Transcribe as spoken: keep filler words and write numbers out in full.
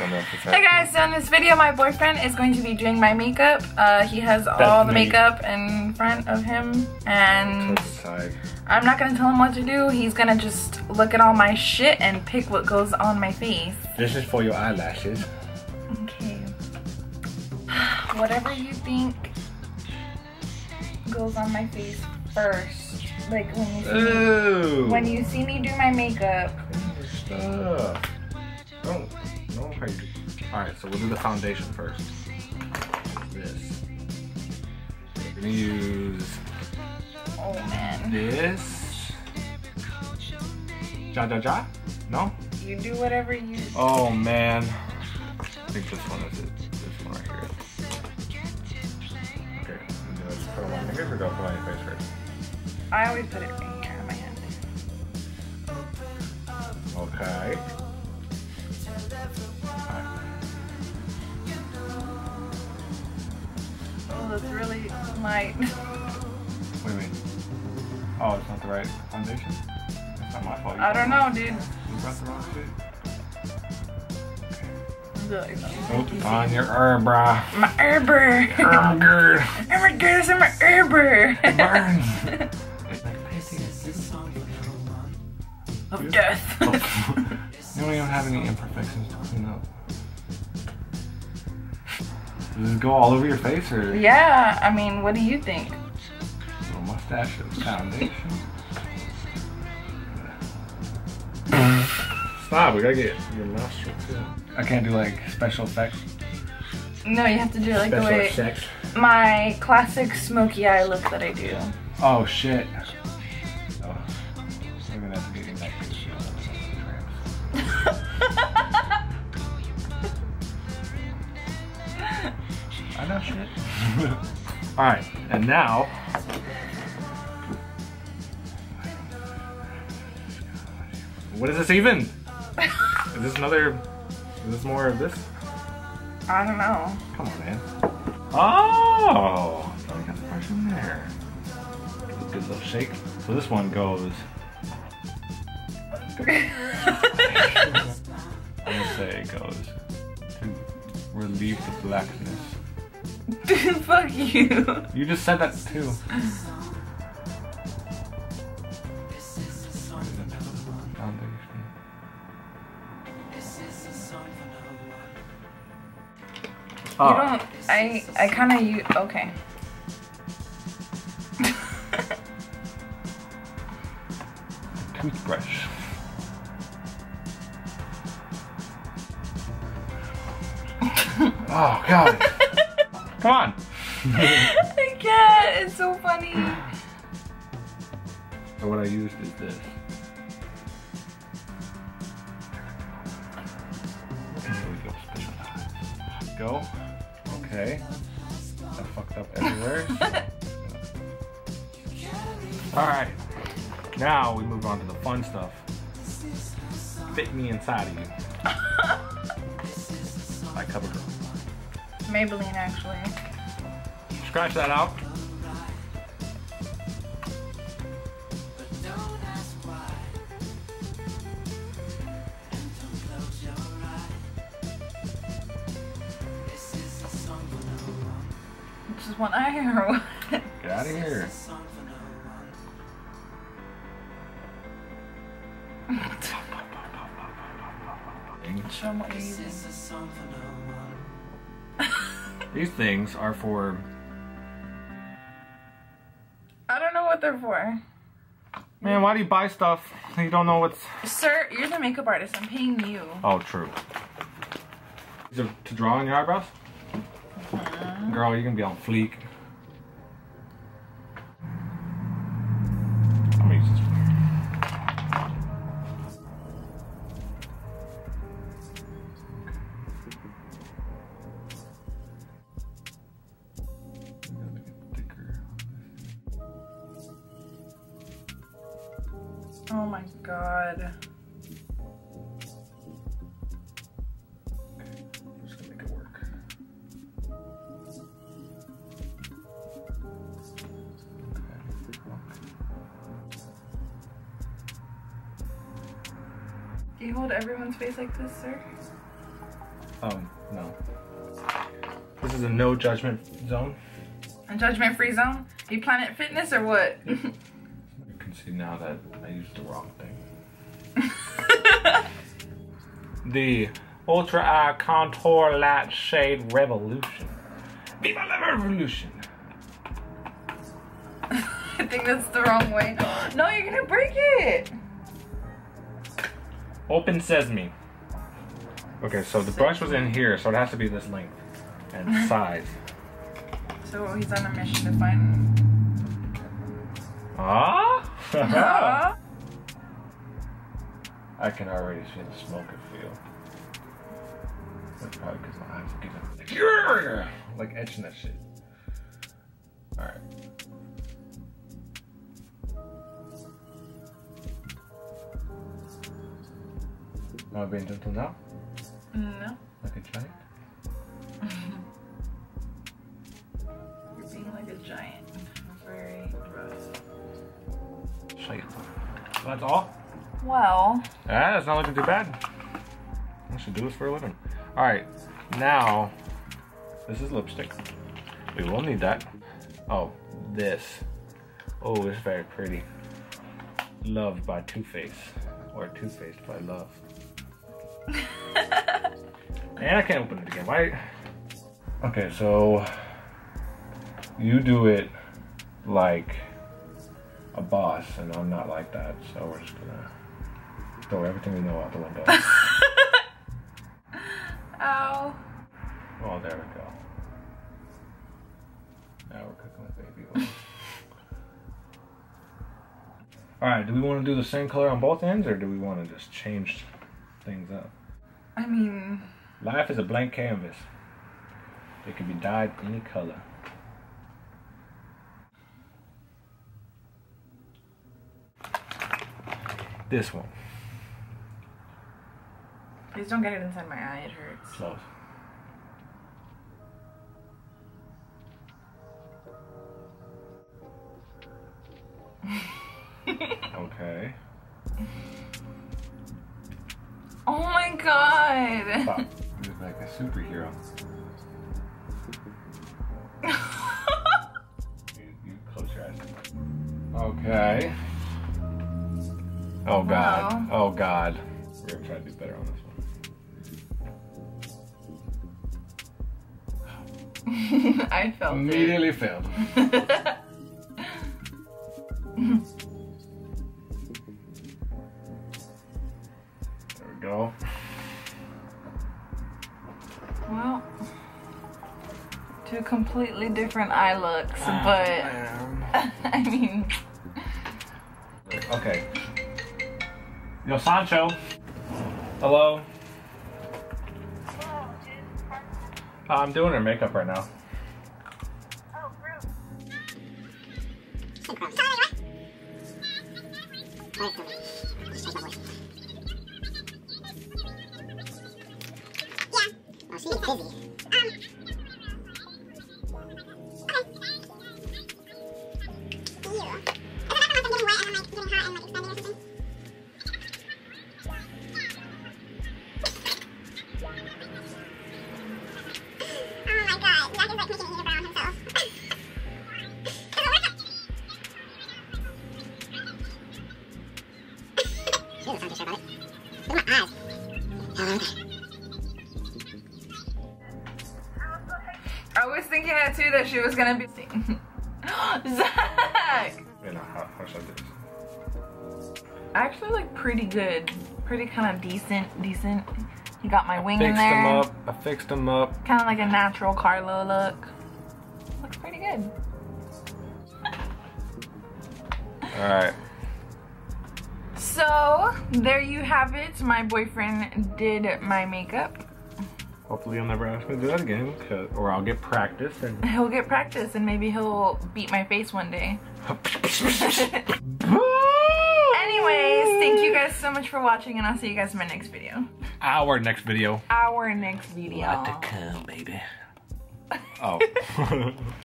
on the Hey guys, so in this video my boyfriend is going to be doing my makeup. Uh, he has all That's the me. makeup in front of him and I'm not going to tell him what to do. He's going to just look at all my shit and pick what goes on my face. This is for your eyelashes. Okay. Whatever you think goes on my face first. Like when you see, Ooh. me, when you see me do my makeup. Stuff. Don't, don't hurt. Alright, so we'll do the foundation first. This. We're gonna use Oh man. this. Ja ja ja? No? You do whatever you. Oh man. I think this one is it. This one right here. Okay. Let's put it on my fingers or go put it on your face first? I always put it right here on my hand. Okay. Oh, that's really light. What do you mean? Oh, it's not the right foundation? It's not my fault. You I don't know, dude. You got the wrong shit? Really, Nope, on your eyebrow. my herber. Oh, good. Oh my goodness, I'm a herber. It burns. Of death. You don't even have any imperfections to clean up. Does it go all over your face or? Yeah, I mean, what do you think? Little mustache and foundation. Stop, we gotta get your nostril too. I can't do like special effects. No, you have to do it like Special the way effects. my classic smoky eye look that I do. Oh shit. Oh. We're gonna have to get you back to the I know shit. Alright, and now what is this even? Is this another is this more of this? I don't know. Come on, man. Oh! So we got the brush in there. Give it a good little shake. So this one goes. I'm gonna say it goes to relieve the blackness. Dude, fuck you. You just said that too. You don't. I. I kind of use. Okay. Toothbrush. Oh god. Come on. I can't. It's so funny. So what I used is this. There we go. Special eyes. Go. Okay. I fucked up everywhere. Alright. Now we move on to the fun stuff. Fit me inside of you. By CoverGirl. Maybelline, actually. Scratch that out. Just one eye or what? Get out of here. Show them what you're using. These things are for. I don't know what they're for. Man, why do you buy stuff and you don't know what's. Sir, you're the makeup artist. I'm paying you. Oh, true. These are to draw on your eyebrows? Uh-huh. Girl, you can be on fleek. I'm gonna use this one. Oh my god. Okay, I'm just gonna make it work. Do you hold everyone's face like this, sir? Um, no. This is a no judgment zone. A judgment free zone? You Planet Fitness or what? You can see now that I used the wrong thing. The Ultra Eye Contour Light Shade Revolution. Viva la Revolution! I think that's the wrong way. No, you're gonna break it! Open sesame. Okay, so the brush was in here, so it has to be this length and size. So he's on a mission to find... Ah? Uh-huh. I can already see the smoke and feel. That's probably because my eyes are getting like etching that shit. Alright. Am I being gentle now? No. Like a giant? You're being like a giant. Very gross. Shite. So that's all? Well. Yeah, that's not looking too bad. I should do this for a living. Alright, now, this is lipstick. We will need that. Oh, this. Oh, it's very pretty. Loved by Too Faced. Or Too Faced by Love. And I can't open it again. Why? Okay, so you do it like a boss, and I'm not like that, so we're just gonna throw everything we know out the window. Ow. Oh, there we go. Now we're cooking with baby oil. Alright, do we want to do the same color on both ends, or do we want to just change things up? I mean... Life is a blank canvas. It can be dyed any color. This one. Please don't get it inside my eye, it hurts. Close. Okay. Oh my god! Stop. You look like a superhero. you, you close your eyes. Okay. Oh god. Wow. Oh god. We're gonna try to do better on this one. I felt Immediately it. failed. There we go. Well, two completely different eye looks, Oh, but man. I mean, okay. Yo, Sancho. Hello. Uh, I'm doing her makeup right now. Oh, gross. Yeah. Oh, she's busy. Um. Okay. Ew. Is it not like I'm getting wet and I'm like getting hot and like expanding or something? Oh my god, Jack is like making a unibrow on himself. She doesn't sound too sure about it. Look at my eyes. Oh, okay. I was thinking that too, that she was gonna be. Zach! You know, how, how should I do this? Actually, like pretty good, pretty kind of decent, decent. You got my wing in Fixed there. them up. I fixed them up. Kind of like a natural Karla look. Looks pretty good. Alright. So, there you have it. My boyfriend did my makeup. Hopefully you'll never ask me to do that again, or I'll get practice and He'll get practice and maybe he'll beat my face one day. Anyways, thank you guys so much for watching, and I'll see you guys in my next video. Our next video. Our next video. What to come, baby. Oh.